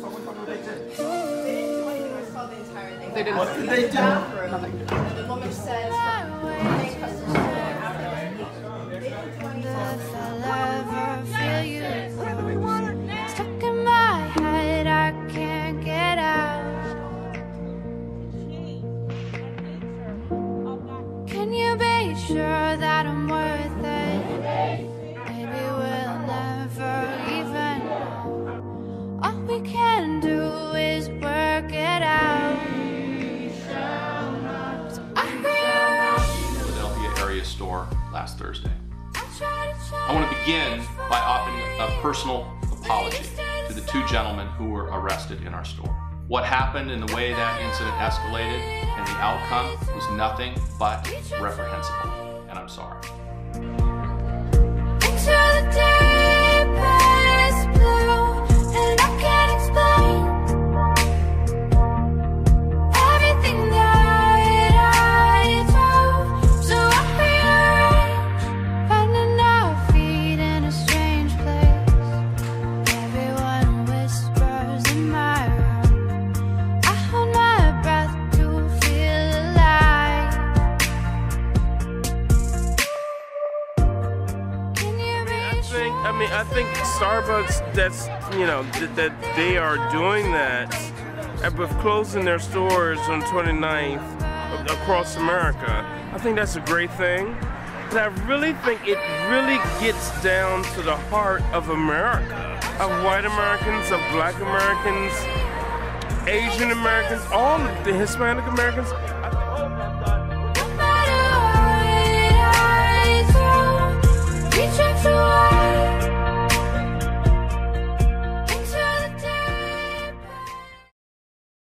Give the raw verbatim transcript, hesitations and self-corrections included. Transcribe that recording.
They didn't. What did they do? Nothing. And the woman says, from paying customers after they didn't do anything. Stuck in my head, I can't get out. Can you be sure that I'm worth it? Maybe we'll never even know. All we can do is work it out. So I Philadelphia area store last Thursday. I want to begin by offering a personal apology to the two gentlemen who were arrested in our store. What happened and the way that incident escalated and the outcome was nothing but reprehensible, and I'm sorry. into the deepest blue, and I can't explain everything that I do. So I rearrange, finding our feet in a strange place. Everyone whispers in my room. I hold my breath to feel alive. Can you be I think, I mean, I think Starbucks, that's, you know, th that they are doing that and with closing their stores on twenty-ninth across America. I think that's a great thing. But I really think it really gets down to the heart of America, of white Americans, of black Americans, Asian Americans, all the Hispanic Americans.